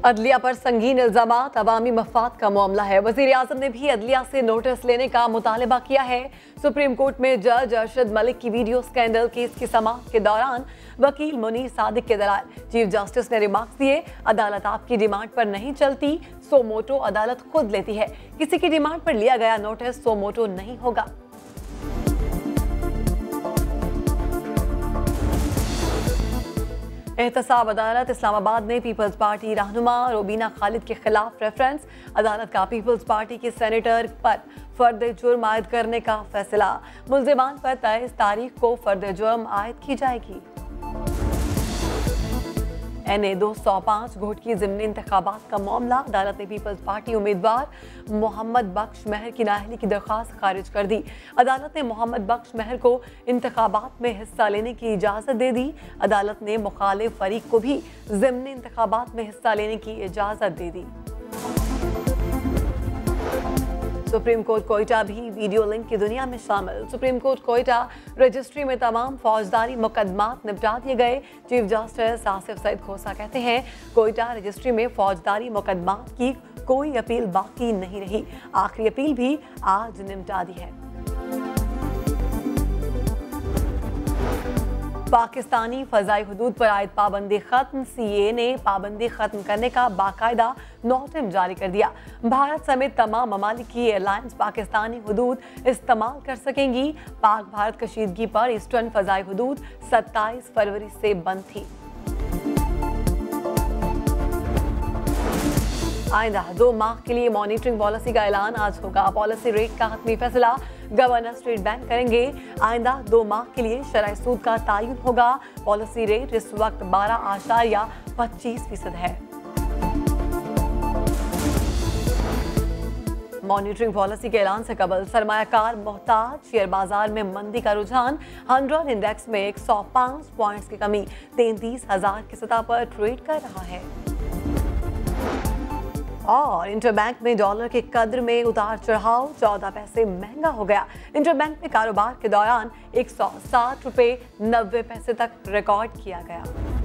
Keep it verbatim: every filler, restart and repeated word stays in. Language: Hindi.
अदलिया पर संगीन इल्जामात, अवामी मफाद का मामला है। वजीर आजम ने भी अदलिया से नोटिस लेने का मुतालबा किया है। सुप्रीम कोर्ट में जज अरशद मलिक की वीडियो स्कैंडल केस की समाअत के दौरान वकील मुनीर सादिक के दलाल। चीफ जस्टिस ने रिमार्क्स दिए, अदालत आपकी डिमांड पर नहीं चलती, सो मोटो अदालत खुद लेती है। किसी की डिमांड पर लिया गया नोटिस सो मोटो नहीं होगा। एहतसाब अदालत इस्लामाबाद ने पीपल्स पार्टी रहनुमा रोबीना खालिद के खिलाफ रेफरेंस। अदालत का पीपल्स पार्टी के सेनेटर पर फर्द जुर्म आयद करने का फैसला। मुल्जिमान पर तेईस तारीख को फर्द जुर्म आयद की जाएगी। एन ए दो सौ पाँच घोट की ज़िमनी इंतखाबात का मामला। अदालत ने पीपल्स पार्टी उम्मीदवार मोहम्मद बख्श महर की नाअहली की दरख्वास्त खारिज कर दी। अदालत ने मोहम्मद बख्श महर को इंतखाबात में हिस्सा लेने की इजाज़त दे दी। अदालत ने मुखालिफ फरीक को भी ज़िमनी इंतखाबात में हिस्सा लेने की इजाज़त दे दी। सुप्रीम कोर्ट कोयटा भी वीडियो लिंक की दुनिया में शामिल। सुप्रीम कोर्ट कोयटा रजिस्ट्री में तमाम फौजदारी मुकदमात निपटा दिए गए। चीफ जस्टिस आसिफ सईद खोसा कहते हैं, कोयटा रजिस्ट्री में फौजदारी मुकदमात की कोई अपील बाकी नहीं रही। आखिरी अपील भी आज निपटा दी है। पाकिस्तानी फजाई हुदूद पर आयद पाबंदी खत्म। सी ए ने पाबंदी खत्म करने का बाकायदा नोटिस जारी कर दिया। भारत समेत तमाम ममालिक की एयरलाइंस पाकिस्तानी हुदूद इस्तेमाल कर सकेंगी। पाक भारत कशीदगी पर ईस्टर्न फजाई हुदूद सत्ताईस फरवरी से बंद थी। आइंदा दो माह के लिए मॉनिटरिंग पॉलिसी का ऐलान आज होगा। पॉलिसी रेट का हतमी फैसला गवर्नर स्टेट बैंक करेंगे। आइंदा दो माह के लिए शरह सूद का तयन होगा। पॉलिसी रेट इस वक्त बारह आशारिया पच्चीस फीसद है। मॉनिटरिंग पॉलिसी के ऐलान से कबल सरमायाकार मोहताज, शेयर बाजार में मंदी का रुझान। हंड्रेड इंडेक्स में एक सौ पाँच पॉइंट्स की कमी तैंतीस हजार की सतह पर ट्रेड कर रहा है। और इंटरबैंक में डॉलर के कद्र में उतार चढ़ाव, चौदह पैसे महंगा हो गया। इंटरबैंक में कारोबार के दौरान एक सौ साठ रुपये नब्बे पैसे तक रिकॉर्ड किया गया।